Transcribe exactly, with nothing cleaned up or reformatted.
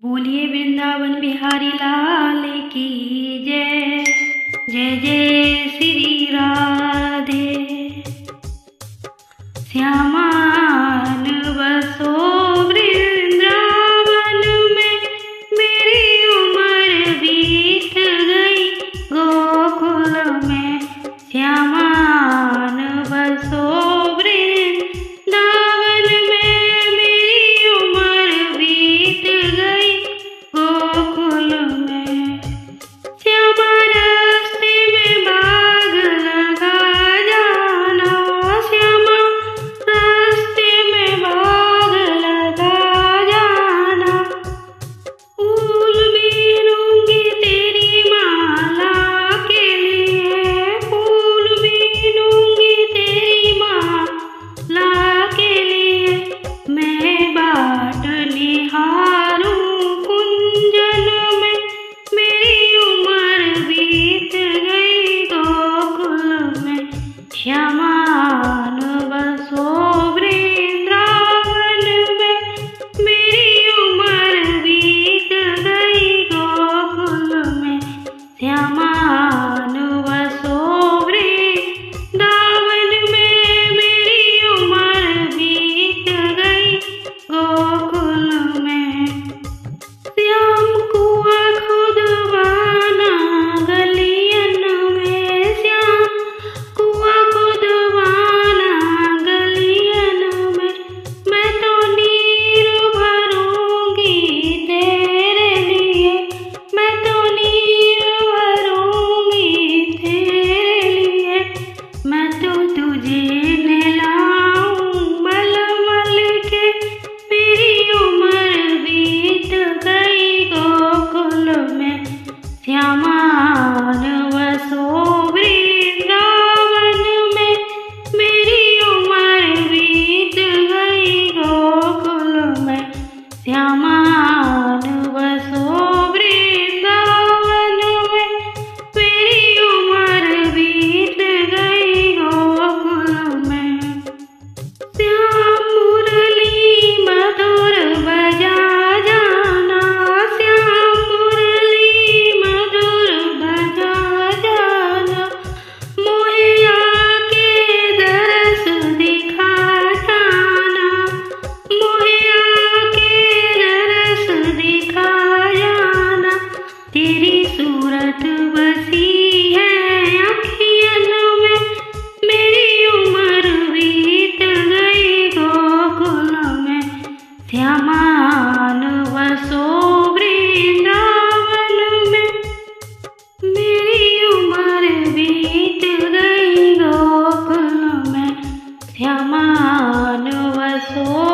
बोलिए वृंदावन बिहारी लाल की जय। जय जय श्री राधे। श्यामान बसो वृंदावन में, मेरी उम्र बीत गई गोकुल में। श्यामान बसो वृंदावन में, मेरी उम्र बीत गई गोकुल में। श्यामा रास्ते में बाग लगा जाना, श्यामा रास्ते में बाग लगा जाना। फूल बीनूंगी तेरी माला के लिए, फूल बीनूंगी तेरी माला के लिए। मैं बाट निहारूं कुंजन में, मेरी उम्र बीत गई गोकुल में। श्यामान बसो वृंदावन में, मेरी उम्र बीत गई गोकुल में। श्यामान बसो वृंदावन में, मेरी उम्र बीत गई गोकुल में। श्याम कुआं खुदवाना गलियन में, श्याम कुआं खुदवाना गलियन में। मैं तो नीर भरूंगी तेरे लिए, मैं तो नीर भरूंगी तेरे लिए। मैं तो तुझे नहलाऊं मल मल के, मेरी उम्र बीत गई गोकुल में। श्यामान बसो वृंदावन में, मेरी उम्र बीत गई गोकुल में। श्यामान बसो वृंदावन में, मेरी उम्र बीत गई गोकुल में। श्याम मुरली मधुर बजा जाना, श्याम मुरली मधुर बजा जाना। मोहे आके दरस दिखा जाना, मोहे आके दरस दिखा जाना। तेरी सूरत बसी है अखियन में, मेरी उम्र बीत गई गोकुल में। श्यामान बसो वृंदावन में, मेरी उम्र बीत गई गोकुल में। श्यामान बसो